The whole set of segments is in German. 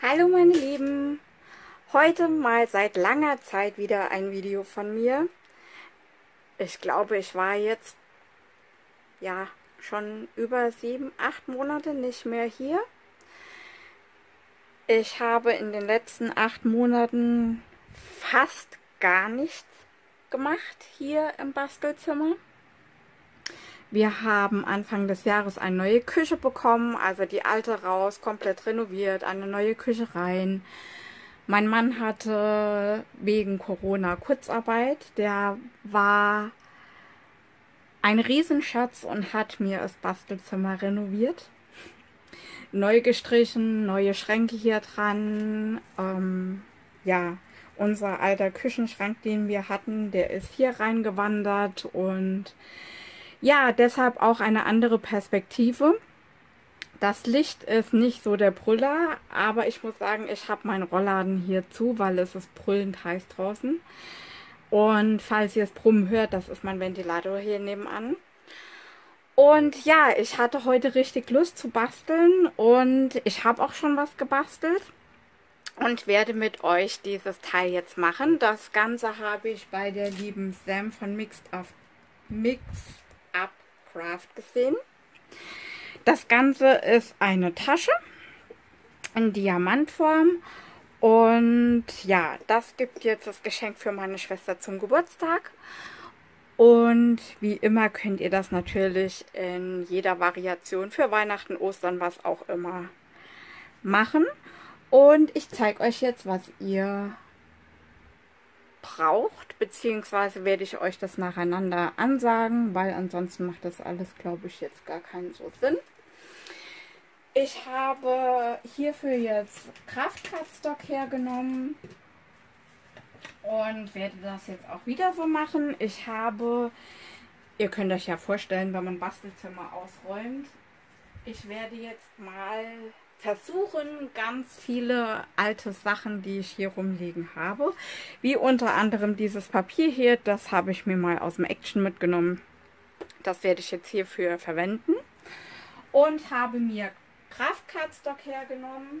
Hallo meine Lieben, heute mal seit langer Zeit wieder ein Video von mir. Ich glaube, ich war jetzt ja schon über 7, 8 Monate nicht mehr hier. Ich habe in den letzten 8 Monaten fast gar nichts gemacht hier im Bastelzimmer. Wir haben Anfang des Jahres eine neue Küche bekommen, also die alte raus, komplett renoviert, eine neue Küche rein. Mein Mann hatte wegen Corona Kurzarbeit, der war ein Riesenschatz und hat mir das Bastelzimmer renoviert. Neu gestrichen, neue Schränke hier dran, ja, unser alter Küchenschrank, den wir hatten, der ist hier reingewandert und ja, deshalb auch eine andere Perspektive. Das Licht ist nicht so der Brüller, aber ich muss sagen, ich habe meinen Rollladen hier zu, weil es ist brüllend heiß draußen. Und falls ihr es brummen hört, das ist mein Ventilator hier nebenan. Und ja, ich hatte heute richtig Lust zu basteln und ich habe auch schon was gebastelt und werde mit euch dieses Teil jetzt machen. Das Ganze habe ich bei der lieben Sam von Mixed Up Craft gesehen. Das Ganze ist eine Tasche in Diamantform und ja, das gibt jetzt das Geschenk für meine Schwester zum Geburtstag. Und wie immer könnt ihr das natürlich in jeder Variation für Weihnachten, Ostern, was auch immer machen. Und ich zeige euch jetzt, was ihr braucht, beziehungsweise werde ich euch das nacheinander ansagen, weil ansonsten macht das alles, glaube ich, jetzt gar keinen so Sinn. Ich habe hierfür jetzt Kraft-Cardstock hergenommen und werde das jetzt auch wieder so machen. Ich habe, ihr könnt euch ja vorstellen, wenn man Bastelzimmer ausräumt, ich werde jetzt mal versuchen, ganz viele alte Sachen, die ich hier rumliegen habe, wie unter anderem dieses Papier hier, das habe ich mir mal aus dem Action mitgenommen. Das werde ich jetzt hierfür verwenden und habe mir Kraft-Cardstock hergenommen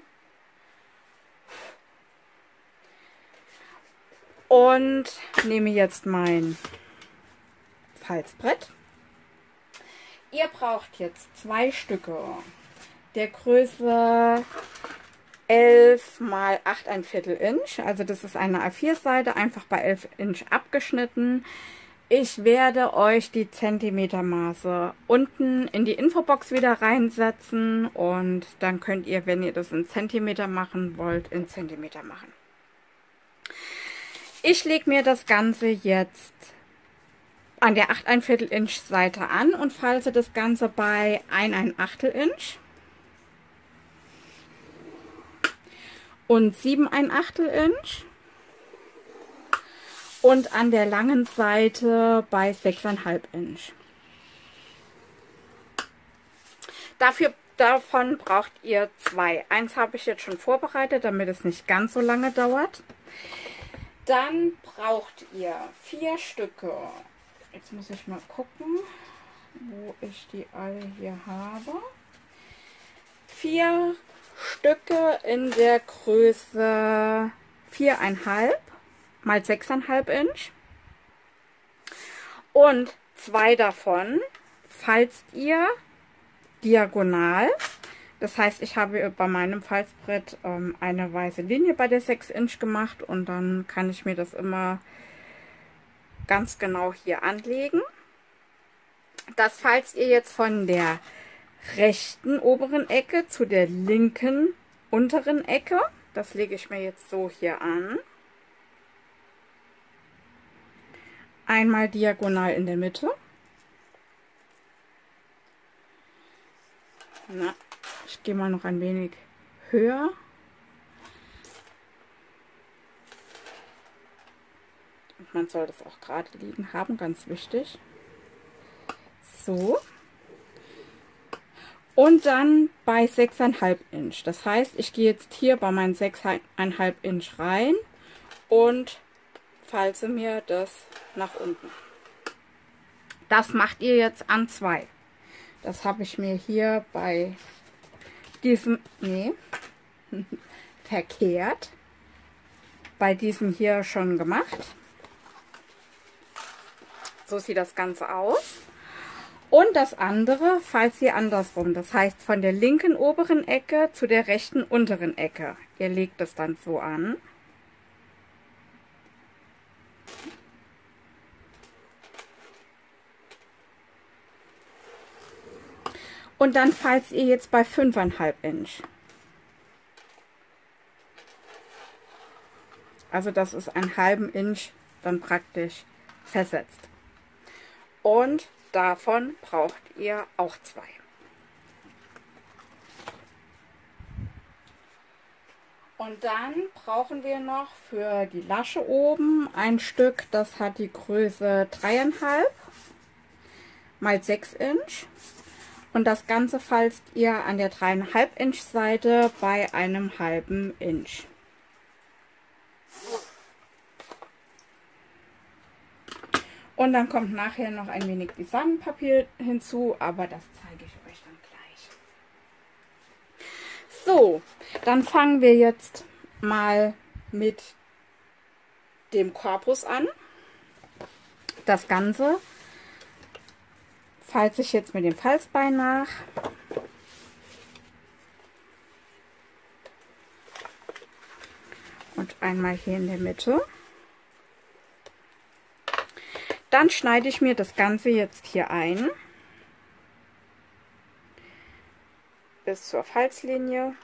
und nehme jetzt mein Falzbrett. Ihr braucht jetzt 2 Stücke der Größe 11 mal 8,25 Inch. Also das ist eine A4-Seite, einfach bei 11 Inch abgeschnitten. Ich werde euch die Zentimetermaße unten in die Infobox wieder reinsetzen und dann könnt ihr, wenn ihr das in Zentimeter machen wollt, in Zentimeter machen. Ich lege mir das Ganze jetzt an der 8,25 Inch Seite an und falze das Ganze bei 1,1 Inch und 7,1 Inch und an der langen Seite bei 6,5 Inch. Davon braucht ihr 2. Eins habe ich jetzt schon vorbereitet, damit es nicht ganz so lange dauert. Dann braucht ihr 4 Stücke. Jetzt muss ich mal gucken, wo ich die alle hier habe. 4 Stücke in der Größe 4,5 mal 6,5 Inch. Und 2 davon falzt ihr diagonal. Das heißt, ich habe bei meinem Falzbrett eine weiße Linie bei der 6 Inch gemacht und dann kann ich mir das immer ganz genau hier anlegen. Das falzt ihr jetzt von der rechten oberen Ecke zu der linken unteren Ecke. Das lege ich mir jetzt so hier an. Einmal diagonal in der Mitte. Na, ich gehe mal noch ein wenig höher. Und man soll das auch gerade liegen haben, ganz wichtig. So. Und dann bei 6,5 Inch. Das heißt, ich gehe jetzt hier bei meinen 6,5 Inch rein und falze mir das nach unten. Das macht ihr jetzt an 2. Das habe ich mir hier bei diesem verkehrt. Bei diesem hier schon gemacht. So sieht das Ganze aus. Und das andere falls ihr andersrum. Das heißt von der linken oberen Ecke zu der rechten unteren Ecke. Ihr legt es dann so an. Und dann falls ihr jetzt bei 5,5 Inch. Also das ist einen halben Inch dann praktisch versetzt. Und davon braucht ihr auch 2. Und dann brauchen wir noch für die Lasche oben ein Stück, das hat die Größe 3,5 mal 6 Inch. Und das Ganze falzt ihr an der 3,5 Inch Seite bei einem halben Inch. Und dann kommt nachher noch ein wenig Designpapier hinzu, aber das zeige ich euch dann gleich. So, dann fangen wir jetzt mal mit dem Korpus an. Das Ganze falze ich jetzt mit dem Falzbein nach. Und einmal hier in der Mitte. Dann schneide ich mir das Ganze jetzt hier ein. Bis zur Falzlinie.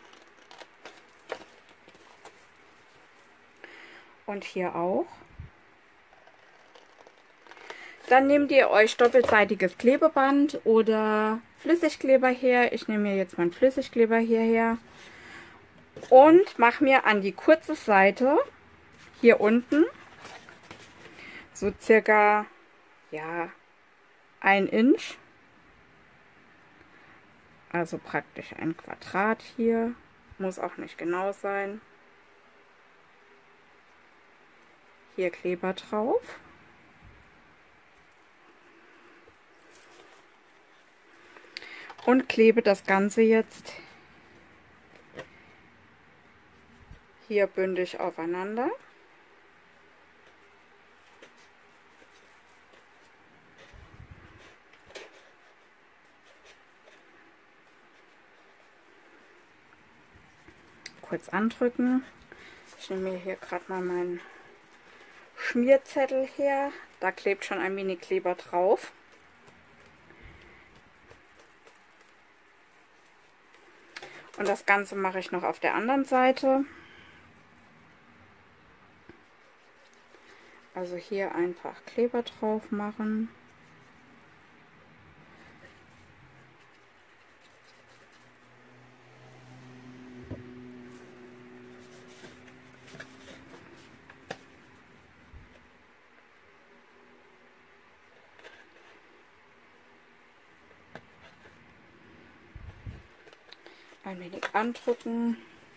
Und hier auch. Dann nehmt ihr euch doppelseitiges Klebeband oder Flüssigkleber her. Ich nehme mir jetzt meinen Flüssigkleber hierher. Und mache mir an die kurze Seite hier unten so circa, ja, 1 Inch. Also praktisch ein Quadrat hier. Muss auch nicht genau sein. Hier Kleber drauf. Und klebe das Ganze jetzt hier bündig aufeinander. Kurz andrücken. Ich nehme mir hier gerade mal meinen Schmierzettel her. Da klebt schon ein wenig Kleber drauf. Und das Ganze mache ich noch auf der anderen Seite. Also hier einfach Kleber drauf machen. Ein wenig andrücken.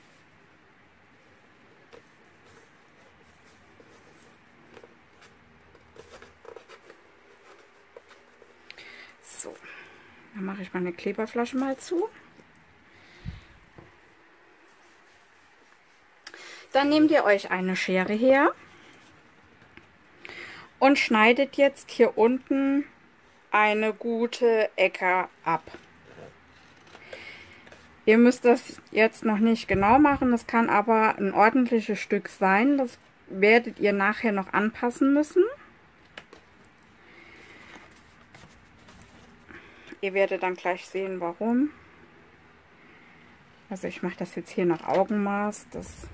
So, dann mache ich meine Kleberflasche mal zu. Dann nehmt ihr euch eine Schere her und schneidet jetzt hier unten eine gute Ecke ab. Ihr müsst das jetzt noch nicht genau machen, das kann aber ein ordentliches Stück sein. Das werdet ihr nachher noch anpassen müssen. Ihr werdet dann gleich sehen, warum. Also ich mache das jetzt hier nach Augenmaß.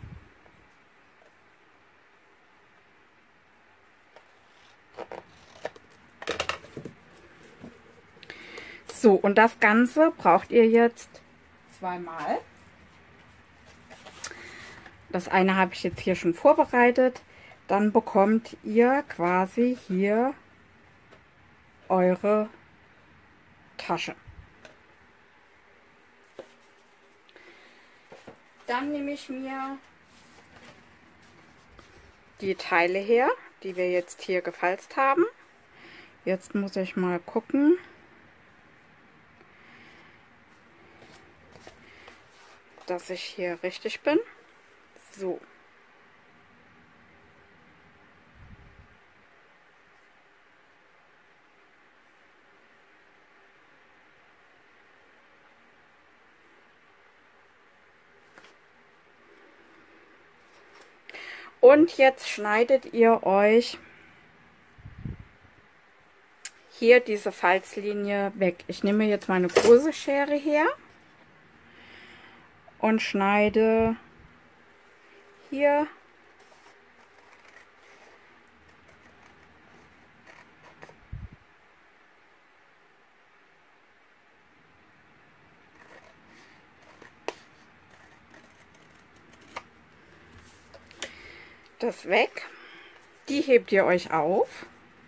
So, und das Ganze braucht ihr jetzt zweimal. Das eine habe ich jetzt hier schon vorbereitet. Dann bekommt ihr quasi hier eure Tasche. Dann nehme ich mir die Teile her, die wir jetzt hier gefalzt haben. Jetzt muss ich mal gucken, dass ich hier richtig bin. So. Und jetzt schneidet ihr euch hier diese Falzlinie weg. Ich nehme jetzt meine große Schere her und schneide hier das weg. Die hebt ihr euch auf.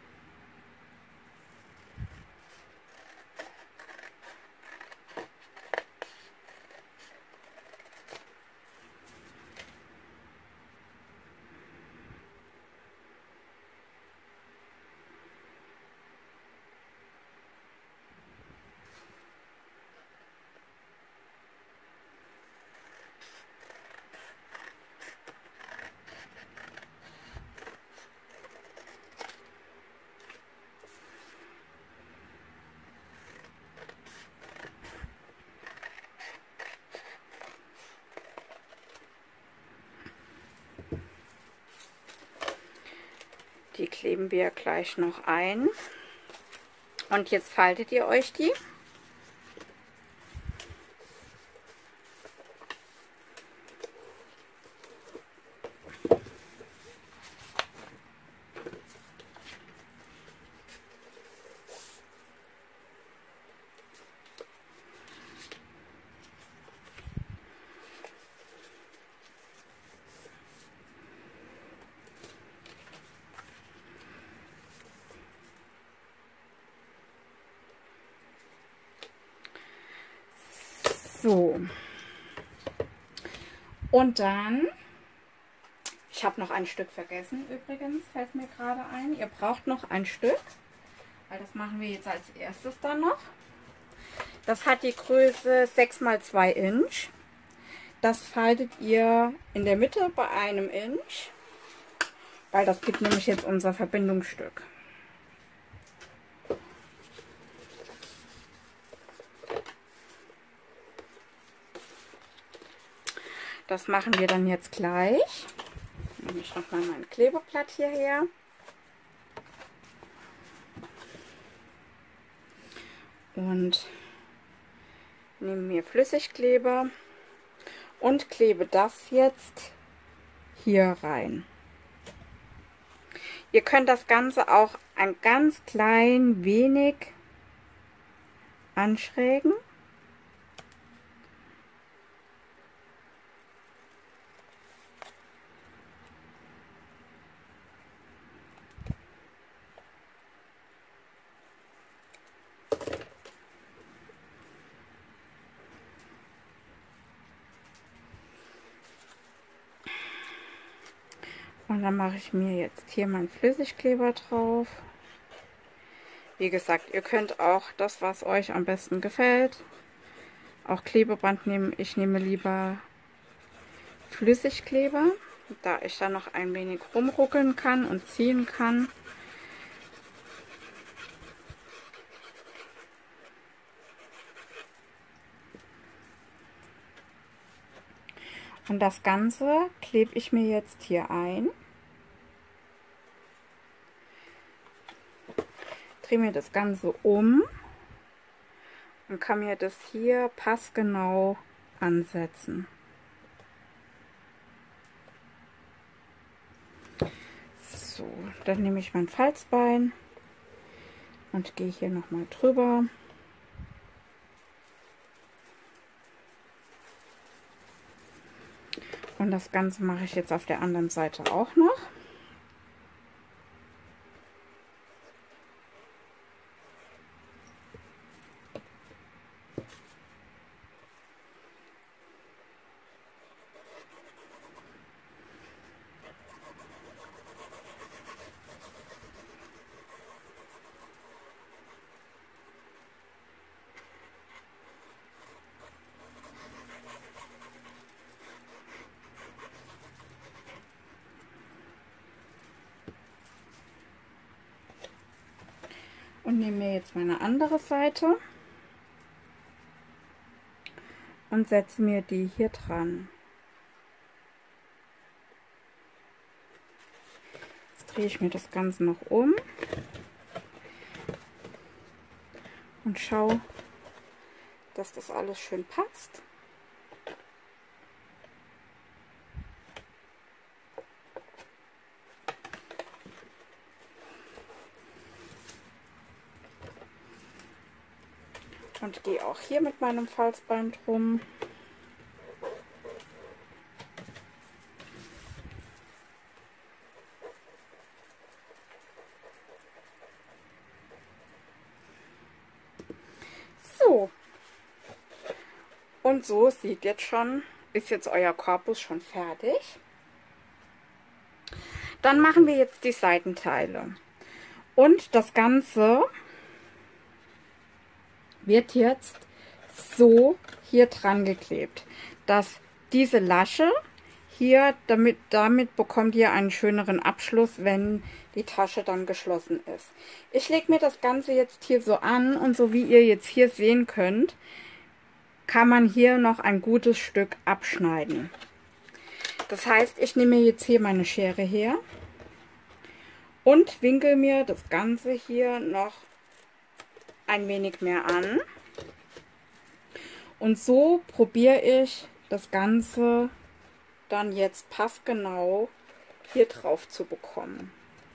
Die kleben wir gleich noch ein. Und jetzt faltet ihr euch die. So, und dann, ich habe noch ein Stück vergessen übrigens, fällt mir gerade ein. Ihr braucht noch ein Stück, weil das machen wir jetzt als erstes dann noch. Das hat die Größe 6 x 2 Inch. Das faltet ihr in der Mitte bei 1 Inch, weil das gibt nämlich jetzt unser Verbindungsstück. Das machen wir dann jetzt gleich. Nehme ich noch mal mein Klebeblatt hierher. Und nehme mir Flüssigkleber und klebe das jetzt hier rein. Ihr könnt das Ganze auch ein ganz klein wenig anschrägen. Und dann mache ich mir jetzt hier meinen Flüssigkleber drauf. Wie gesagt, ihr könnt auch das, was euch am besten gefällt, auch Klebeband nehmen. Ich nehme lieber Flüssigkleber, da ich dann noch ein wenig rumruckeln kann und ziehen kann. Und das Ganze klebe ich mir jetzt hier ein. Drehe mir das Ganze um und kann mir das hier passgenau ansetzen. So, dann nehme ich mein Falzbein und gehe hier nochmal drüber. Und das Ganze mache ich jetzt auf der anderen Seite auch noch. und nehme mir jetzt meine andere Seite und setze mir die hier dran. Jetzt drehe ich mir das Ganze noch um und schaue, dass das alles schön passt. Und gehe auch hier mit meinem Falzband rum. So. Und so ist jetzt euer Korpus schon fertig. Dann machen wir jetzt die Seitenteile. Und das Ganze wird jetzt so hier dran geklebt, dass diese Lasche hier, damit bekommt ihr einen schöneren Abschluss, wenn die Tasche dann geschlossen ist. Ich lege mir das Ganze jetzt hier so an und so wie ihr jetzt hier sehen könnt, kann man hier noch ein gutes Stück abschneiden. Das heißt, ich nehme jetzt hier meine Schere her und winkel mir das Ganze hier noch ein wenig mehr an. Und so probiere ich das Ganze dann jetzt passgenau hier drauf zu bekommen.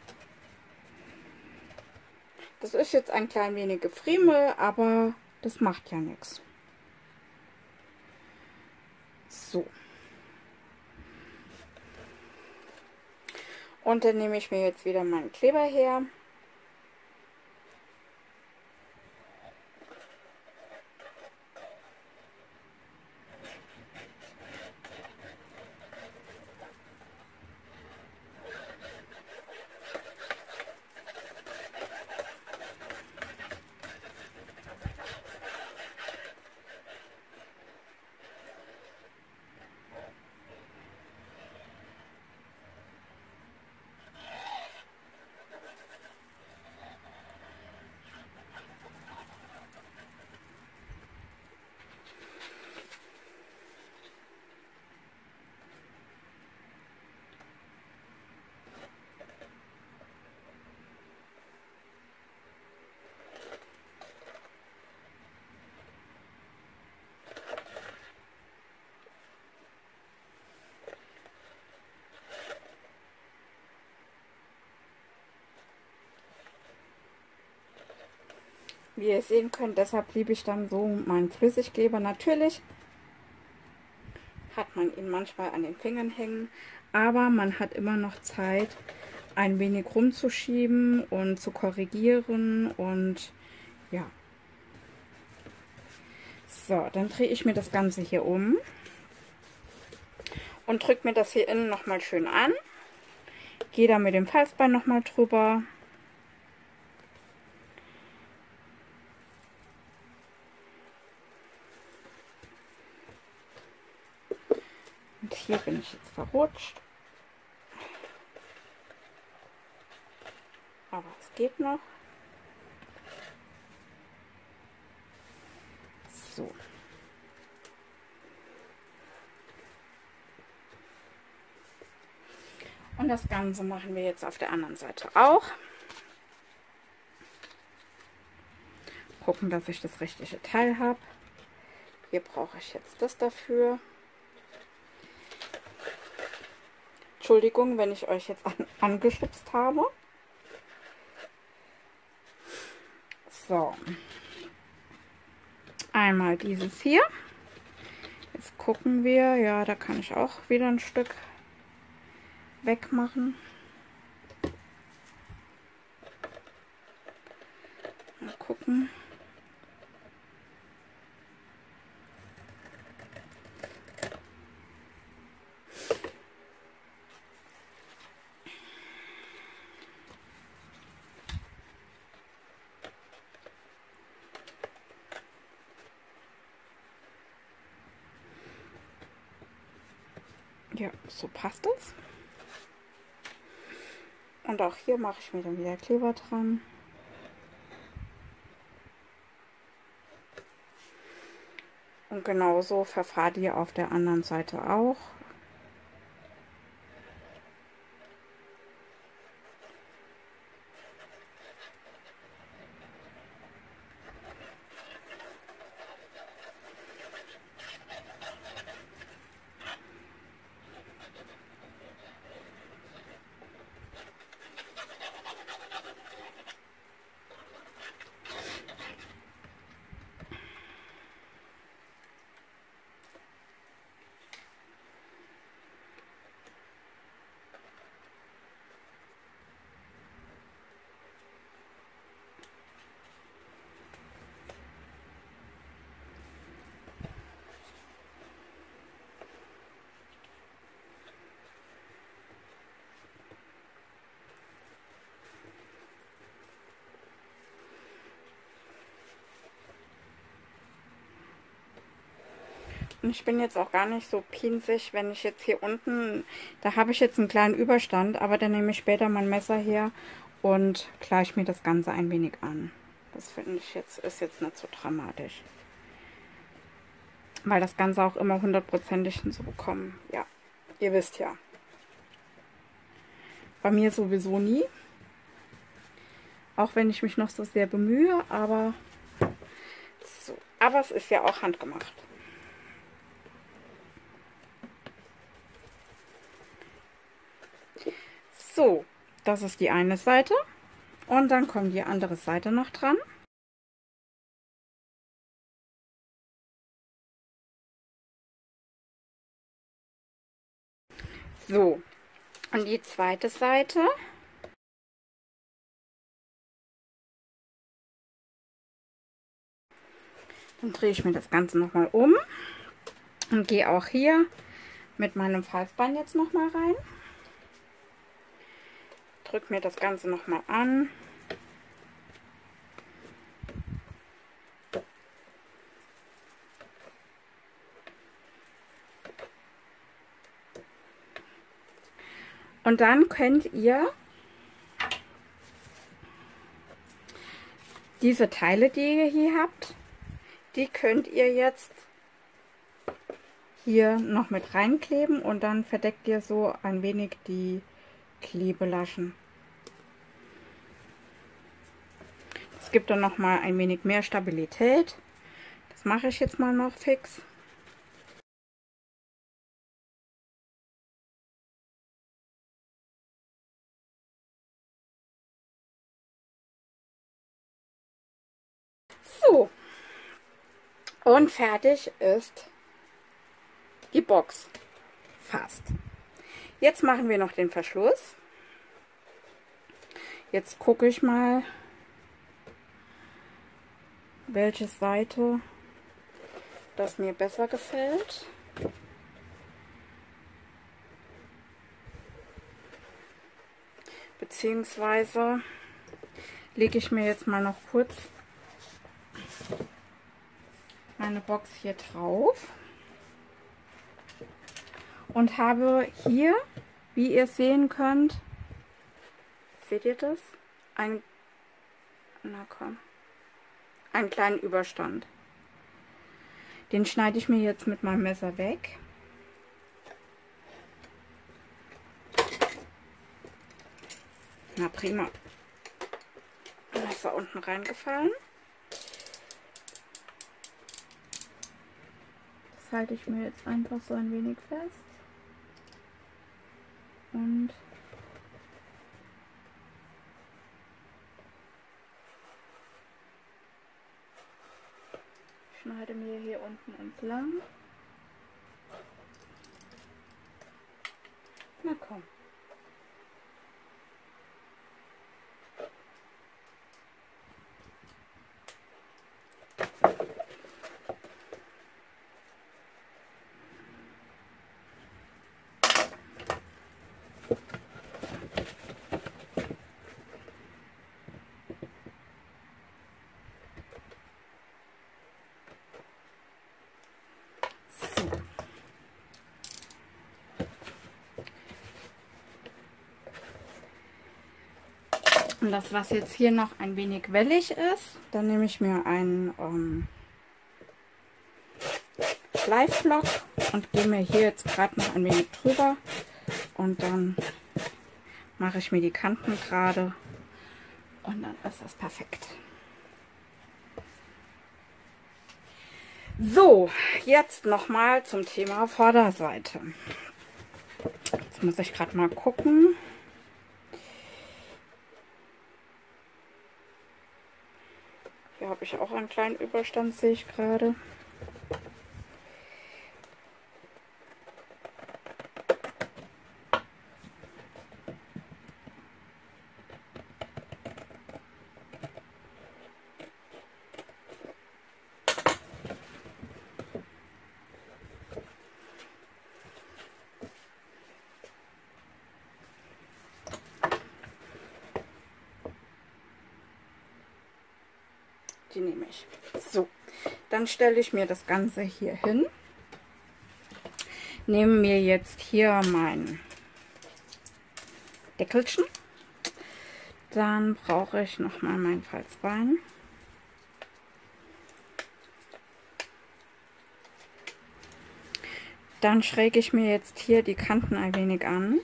Das ist jetzt ein klein wenig Gefriemel, aber das macht ja nichts. So. Und dann nehme ich mir jetzt wieder meinen Kleber her. Wie ihr sehen könnt, deshalb liebe ich dann so meinen Flüssigkleber. Natürlich hat man ihn manchmal an den Fingern hängen, aber man hat immer noch Zeit, ein wenig rumzuschieben und zu korrigieren und ja. So, dann drehe ich mir das Ganze hier um und drücke mir das hier innen nochmal schön an. Gehe da mit dem Falzbein nochmal drüber. Und hier bin ich jetzt verrutscht. Aber es geht noch. So. Und das Ganze machen wir jetzt auf der anderen Seite auch. Gucken, dass ich das richtige Teil habe. Hier brauche ich jetzt das dafür. Entschuldigung, wenn ich euch jetzt angeschubst habe. So. Einmal dieses hier. Jetzt gucken wir. Ja, da kann ich auch wieder ein Stück wegmachen. Mal gucken. Ja, so passt es. Und auch hier mache ich mir dann wieder Kleber dran. Und genauso verfahrt ihr auf der anderen Seite auch. Und ich bin jetzt auch gar nicht so pinzig, wenn ich jetzt hier unten, da habe ich jetzt einen kleinen Überstand, aber dann nehme ich später mein Messer her und gleiche mir das Ganze ein wenig an. Das finde ich jetzt, ist jetzt nicht so dramatisch. Weil das Ganze auch immer 100%ig hinzubekommen. Ja, ihr wisst ja. Bei mir sowieso nie. Auch wenn ich mich noch so sehr bemühe, aber so. Aber es ist ja auch handgemacht. So, das ist die eine Seite. Und dann kommt die andere Seite noch dran. So, und die zweite Seite. Dann drehe ich mir das Ganze nochmal um und gehe auch hier mit meinem Falzbein jetzt nochmal rein. Drücke mir das Ganze nochmal an. Und dann könnt ihr diese Teile, die ihr hier habt, die könnt ihr jetzt hier noch mit reinkleben und dann verdeckt ihr so ein wenig die Klebelaschen. Es gibt dann noch mal ein wenig mehr Stabilität. Das mache ich jetzt mal noch fix. So, und fertig ist die Box fast. Jetzt machen wir noch den Verschluss. Jetzt gucke ich mal, welche Seite das mir besser gefällt. Beziehungsweise lege ich mir jetzt mal noch kurz meine Box hier drauf und habe hier, wie ihr sehen könnt, seht ihr das? Einen kleinen Überstand. Den schneide ich mir jetzt mit meinem Messer weg. Na prima. Messer unten reingefallen. Das halte ich mir jetzt einfach so ein wenig fest. Und schneide mir hier unten entlang. Na komm. Und das, was jetzt hier noch ein wenig wellig ist, dann nehme ich mir einen Live-Vlog und gehe mir hier jetzt gerade noch ein wenig drüber und dann mache ich mir die Kanten gerade und dann ist das perfekt. So, jetzt nochmal zum Thema Vorderseite. Jetzt muss ich gerade mal gucken. Hier habe ich auch einen kleinen Überstand, sehe ich gerade. Die nehme ich. So, dann stelle ich mir das Ganze hier hin. Nehme mir jetzt hier mein Deckelchen. Dann brauche ich nochmal mein Falzbein. Dann schräge ich mir jetzt hier die Kanten ein wenig an.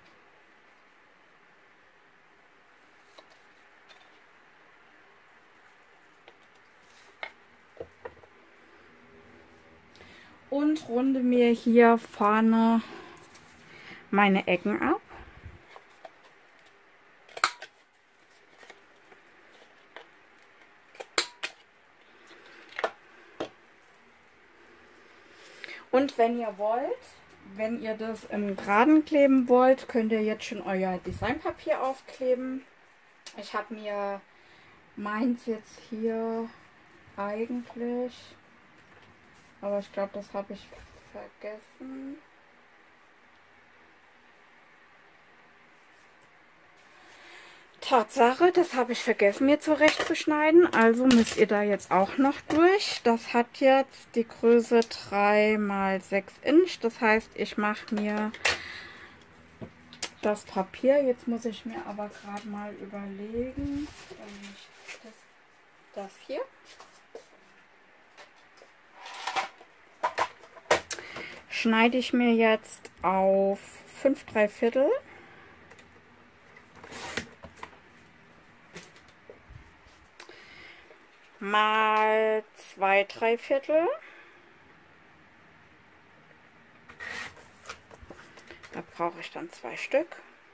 Und runde mir hier vorne meine Ecken ab. Und wenn ihr wollt, wenn ihr das im Geraden kleben wollt, könnt ihr jetzt schon euer Designpapier aufkleben. Ich habe mir meins jetzt hier eigentlich, aber ich glaube, das habe ich vergessen. Tatsache, das habe ich vergessen mir zurechtzuschneiden, also müsst ihr da jetzt auch noch durch. Das hat jetzt die Größe 3 x 6 Inch, das heißt, ich mache mir das Papier, jetzt muss ich mir aber gerade mal überlegen, das hier. Schneide ich mir jetzt auf 5 3/4. Mal 2 3/4. Da brauche ich dann 2 Stück.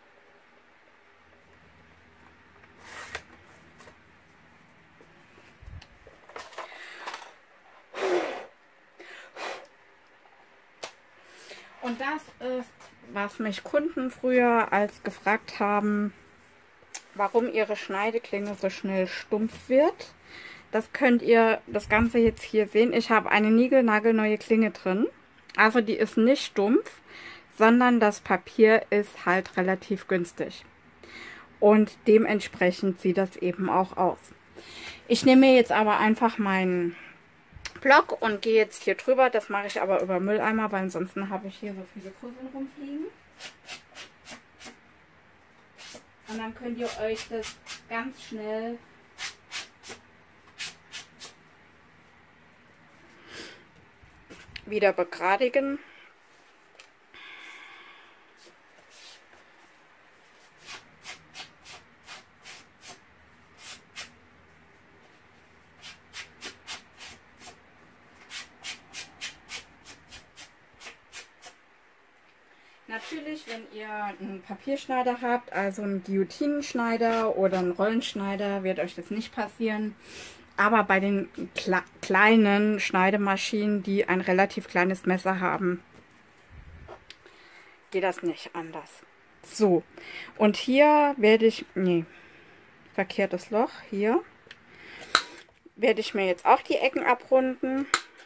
Und das ist, was mich Kunden früher als gefragt haben, warum ihre Schneideklinge so schnell stumpf wird. Das könnt ihr das Ganze jetzt hier sehen. Ich habe eine niegelnagelneue Klinge drin. Also die ist nicht stumpf, sondern das Papier ist halt relativ günstig. Und dementsprechend sieht das eben auch aus. Ich nehme mir jetzt aber einfach meinen Block und gehe jetzt hier drüber. Das mache ich aber über Mülleimer, weil ansonsten habe ich hier so viele Fusseln rumfliegen. Und dann könnt ihr euch das ganz schnell wieder begradigen. Natürlich, wenn ihr einen Papierschneider habt, also einen Guillotinenschneider oder einen Rollenschneider, wird euch das nicht passieren. Aber bei den kleinen Schneidemaschinen, die ein relativ kleines Messer haben, geht das nicht anders. So, und hier werde ich, nee, verkehrtes Loch, hier werde ich mir jetzt auch die Ecken abrunden.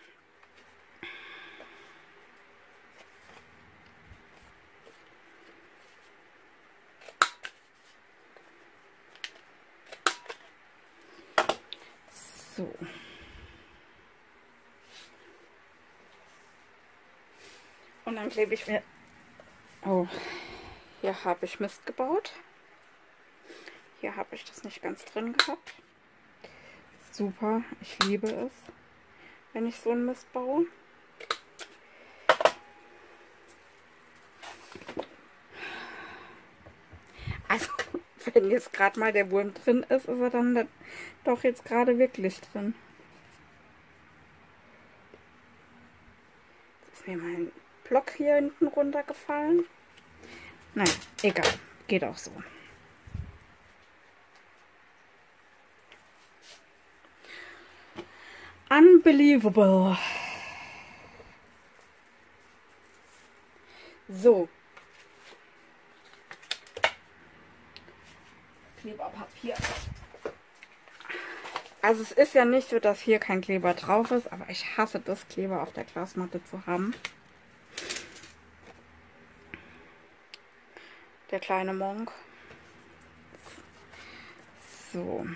So. Und dann klebe ich mir... Oh, hier habe ich Mist gebaut. Hier habe ich das nicht ganz drin gehabt. Super, ich liebe es, wenn ich so einen Mist baue. Also, wenn jetzt gerade mal der Wurm drin ist, ist er dann doch jetzt gerade wirklich drin. Jetzt ist mir mein Block hier hinten runtergefallen. Naja, egal. Geht auch so. Unbelievable. So. Kleberpapier. Also es ist ja nicht so, dass hier kein Kleber drauf ist, aber ich hasse das, Kleber auf der Glasmatte zu haben. Der kleine Monk. So.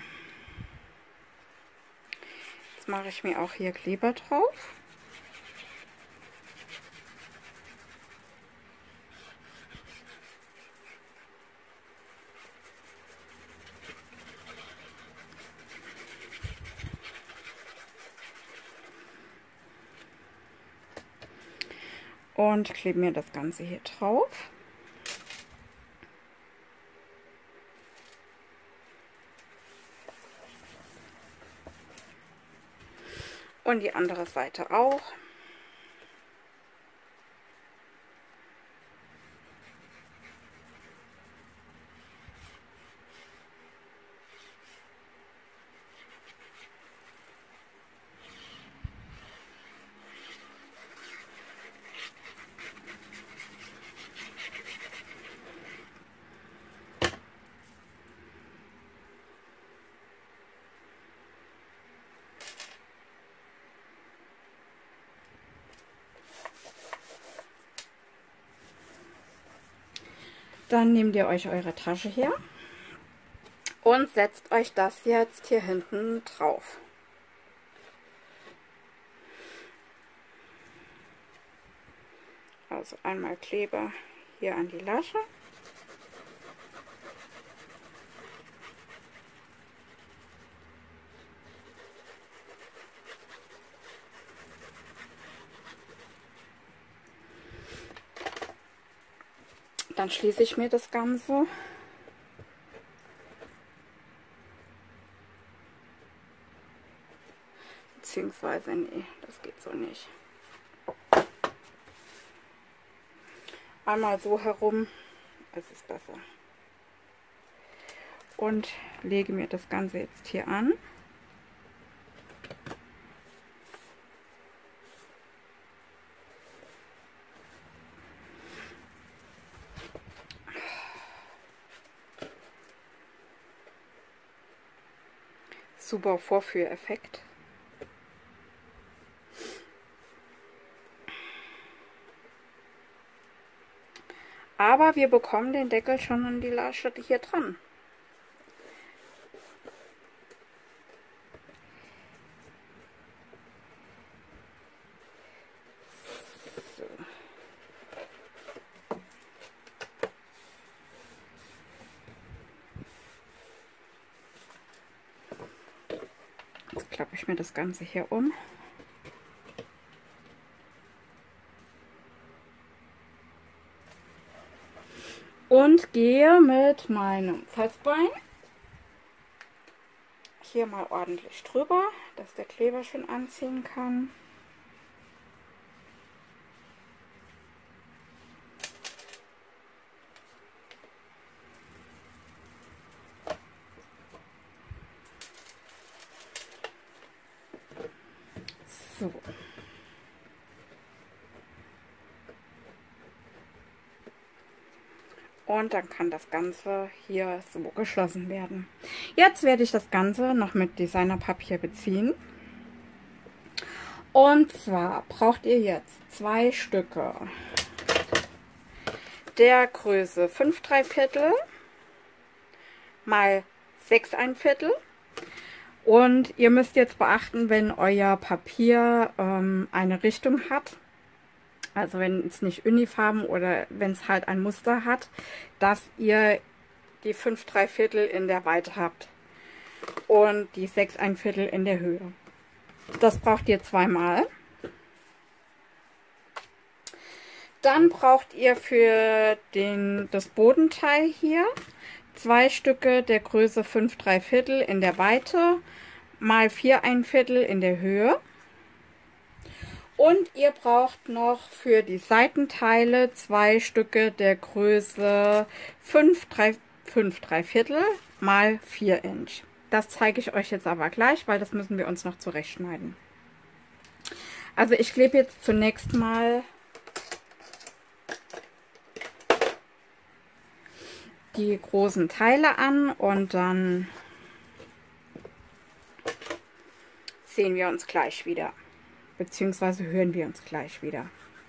Jetzt mache ich mir auch hier Kleber drauf. Und klebe mir das Ganze hier drauf. Und die andere Seite auch. Dann nehmt ihr euch eure Tasche her und setzt euch das jetzt hier hinten drauf. Also einmal Kleber hier an die Lasche. Dann schließe ich mir das Ganze. Beziehungsweise, nee, das geht so nicht. Einmal so herum, es ist besser. Und lege mir das Ganze jetzt hier an. Super Vorführeffekt. Aber wir bekommen den Deckel schon an die Lasche hier dran. So. Jetzt klappe ich mir das Ganze hier um. Und gehe mit meinem Falzbein hier mal ordentlich drüber, dass der Kleber schön anziehen kann. So. Und dann kann das Ganze hier so geschlossen werden. Jetzt werde ich das Ganze noch mit Designerpapier beziehen. Und zwar braucht ihr jetzt 2 Stücke der Größe 5 3/4 mal 6 1/4. Und ihr müsst jetzt beachten, wenn euer Papier eine Richtung hat, also wenn es nicht uniform oder wenn es halt ein Muster hat, dass ihr die 5 3/4 in der Weite habt und die 6 1/4 in der Höhe. Das braucht ihr zweimal. Dann braucht ihr für das Bodenteil hier 2 Stücke der Größe 5 3/4 in der Weite mal 4 1/4 in der Höhe. Und ihr braucht noch für die Seitenteile 2 Stücke der Größe 5 3/4 mal 4 Inch. Das zeige ich euch jetzt aber gleich, weil das müssen wir uns noch zurechtschneiden. Also ich klebe jetzt zunächst mal die großen Teile an und dann sehen wir uns gleich wieder, beziehungsweise hören wir uns gleich wieder.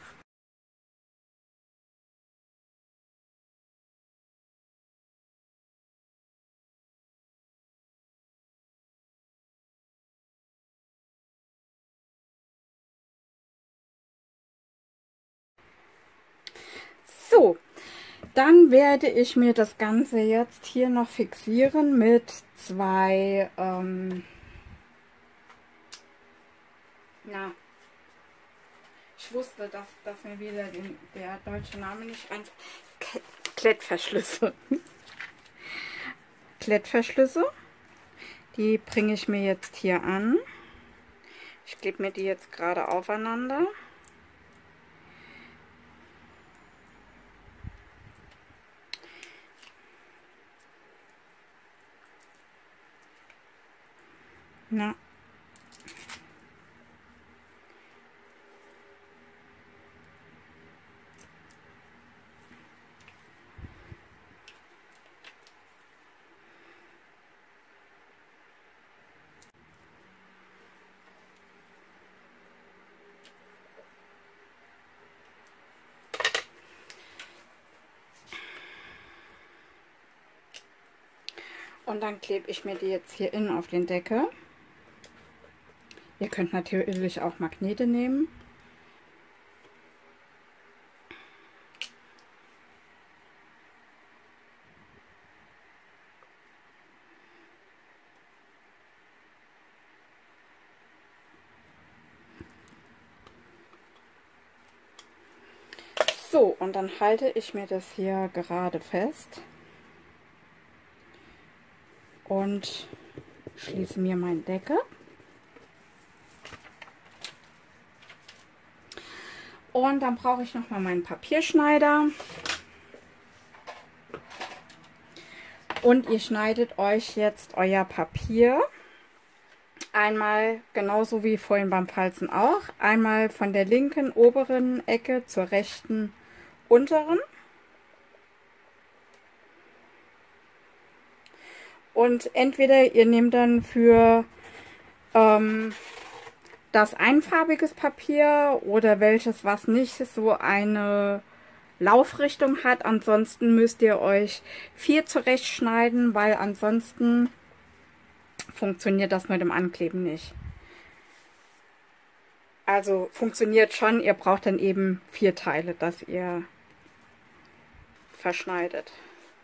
So, dann werde ich mir das Ganze jetzt hier noch fixieren mit 2, ich wusste, dass mir wieder der deutsche Name nicht einfach, Klettverschlüsse. Klettverschlüsse, die bringe ich mir jetzt hier an. Ich klebe mir die jetzt gerade aufeinander. Na. Und dann klebe ich mir die jetzt hier innen auf den Deckel. Ihr könnt natürlich auch Magnete nehmen. So, und dann halte ich mir das hier gerade fest und schließe mir meinen Deckel. Und dann brauche ich noch mal meinen Papierschneider. Und ihr schneidet euch jetzt euer Papier einmal genauso wie vorhin beim Falzen auch. Einmal von der linken oberen Ecke zur rechten unteren. Und entweder ihr nehmt dann für das einfarbiges Papier oder welches, was nicht so eine Laufrichtung hat. Ansonsten müsst ihr euch 4 zurechtschneiden, weil ansonsten funktioniert das mit dem Ankleben nicht. Also funktioniert schon, ihr braucht dann eben 4 Teile, dass ihr verschneidet.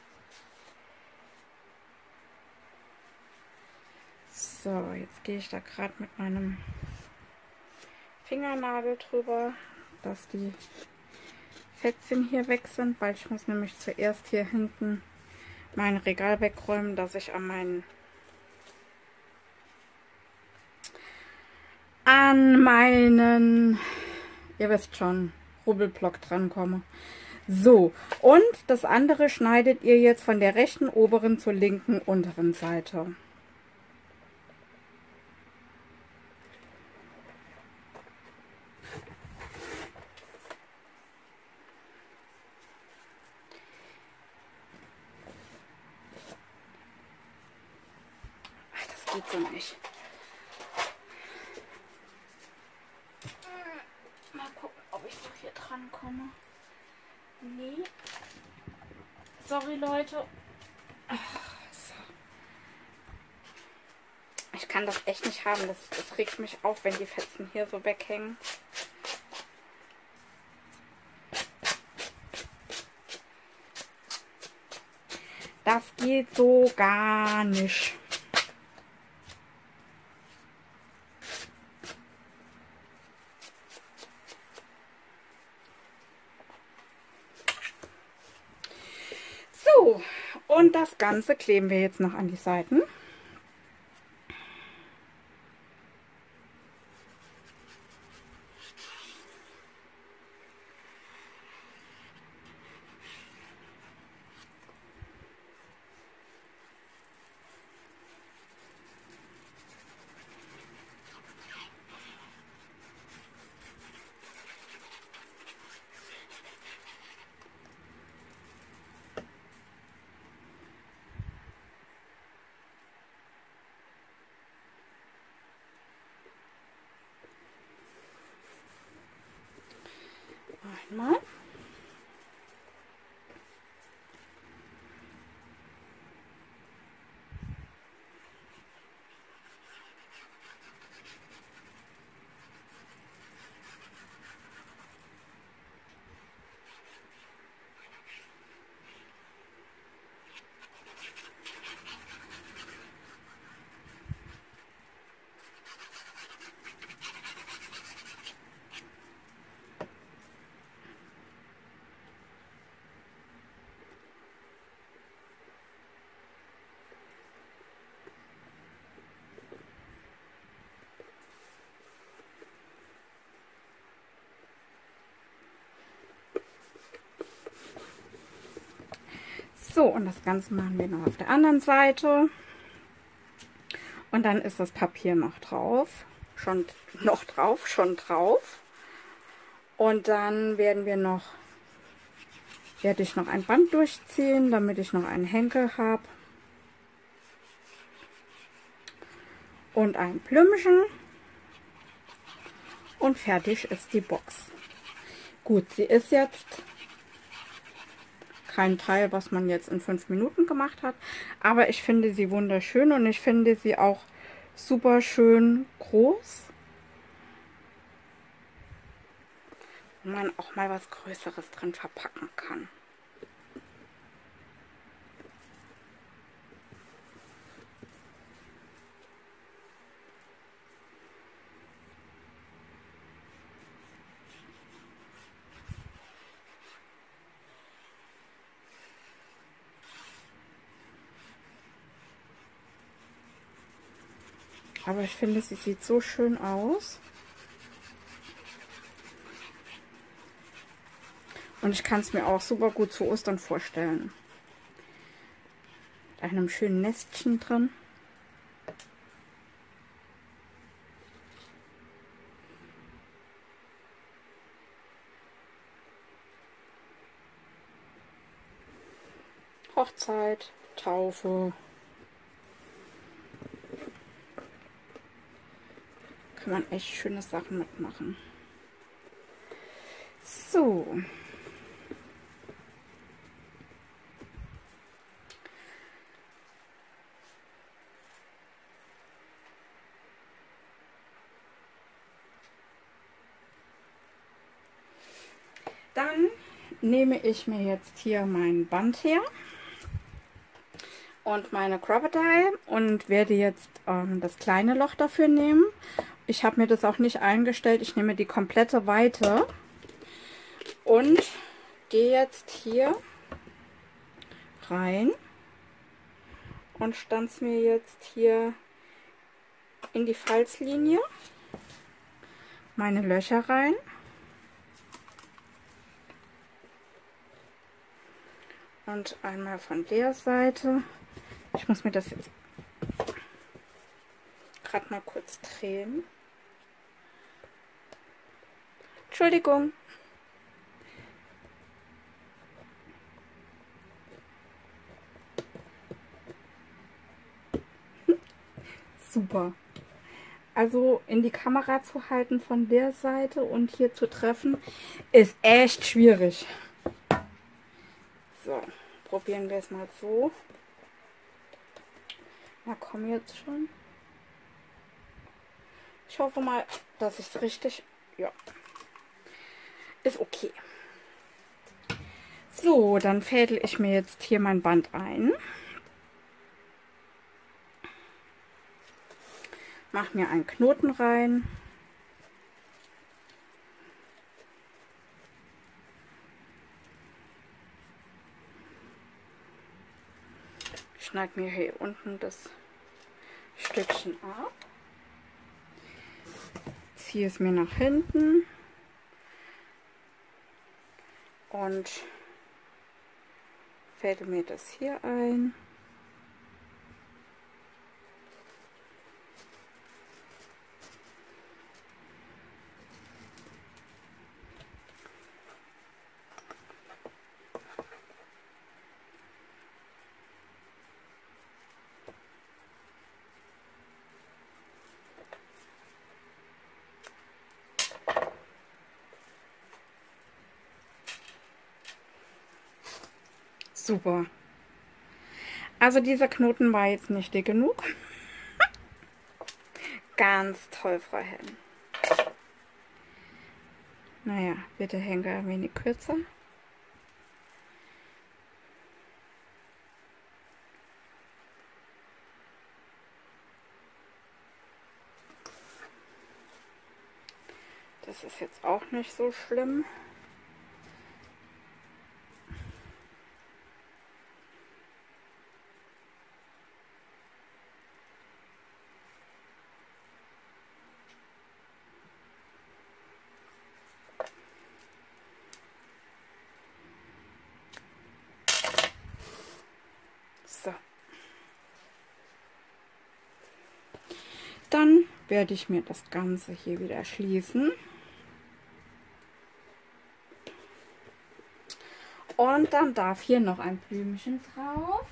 So, jetzt gehe ich da gerade mit meinem Fingernagel drüber, dass die Fetzchen hier weg sind, weil ich muss nämlich zuerst hier hinten mein Regal wegräumen, dass ich an meinen, ihr wisst schon, Rubbelblock dran komme. So, und das andere schneidet ihr jetzt von der rechten oberen zur linken unteren Seite. Ach, das geht so nicht. Mal gucken, ob ich so hier dran komme. Nee. Sorry, Leute. So. Ich kann das echt nicht haben. Das regt mich auf, wenn die Fetzen hier so weghängen. Das geht so gar nicht. Und das Ganze kleben wir jetzt noch an die Seiten. Einmal. So, und das Ganze machen wir noch auf der anderen Seite. Und dann ist das Papier noch drauf. Schon drauf. Und dann werde ich noch ein Band durchziehen, damit ich noch einen Henkel habe. Und ein Blümchen. Und fertig ist die Box. Gut, sie ist jetzt kein Teil, was man jetzt in 5 Minuten gemacht hat. Aber ich finde sie wunderschön und ich finde sie auch super schön groß. Wo man auch mal was Größeres drin verpacken kann. Aber ich finde, sie sieht so schön aus. Und ich kann es mir auch super gut zu Ostern vorstellen. Mit einem schönen Nestchen drin. Hochzeit, Taufe. Kann man echt schöne Sachen mitmachen. So. Dann nehme ich mir jetzt hier mein Band her und meine Crocodile und werde jetzt das kleine Loch dafür nehmen. Ich habe mir das auch nicht eingestellt. Ich nehme die komplette Weite und gehe jetzt hier rein und stanze mir jetzt hier in die Falzlinie meine Löcher rein. Und einmal von der Seite. Ich muss mir das jetzt gerade mal kurz drehen. Entschuldigung. Super. Also in die Kamera zu halten von der Seite und hier zu treffen, ist echt schwierig. So, probieren wir es mal so. Na komm jetzt schon. Ich hoffe mal, dass ich es richtig... Ja, ist okay. So, dann fädel ich mir jetzt hier mein Band ein. Mach mir einen Knoten rein. schneide mir hier unten das Stückchen ab. Ziehe es mir nach hinten und fäde mir das hier ein. Super. Also dieser Knoten war jetzt nicht dick genug. Ganz toll, Frau Hen. Naja, bitte Henker ein wenig kürzer. Das ist jetzt auch nicht so schlimm. So. Dann werde ich mir das Ganze hier wieder schließen. Und dann darf hier noch ein Blümchen drauf.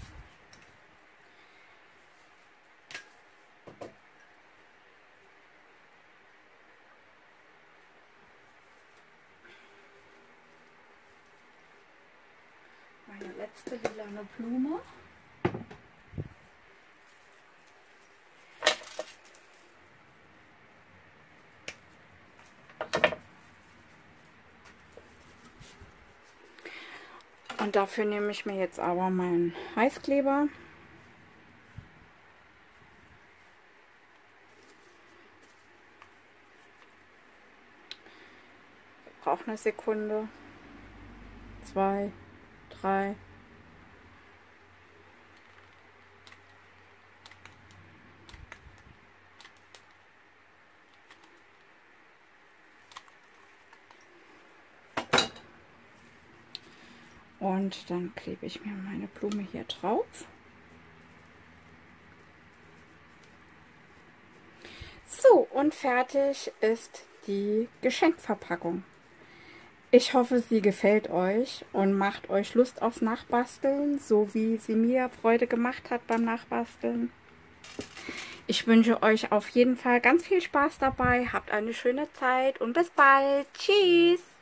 Meine letzte lilane Blume. Und dafür nehme ich mir jetzt aber meinen Heißkleber. Ich brauche eine Sekunde. 2, 3. Und dann klebe ich mir meine Blume hier drauf. So, und fertig ist die Geschenkverpackung. Ich hoffe, sie gefällt euch und macht euch Lust aufs Nachbasteln, so wie sie mir Freude gemacht hat beim Nachbasteln. Ich wünsche euch auf jeden Fall ganz viel Spaß dabei. Habt eine schöne Zeit und bis bald. Tschüss!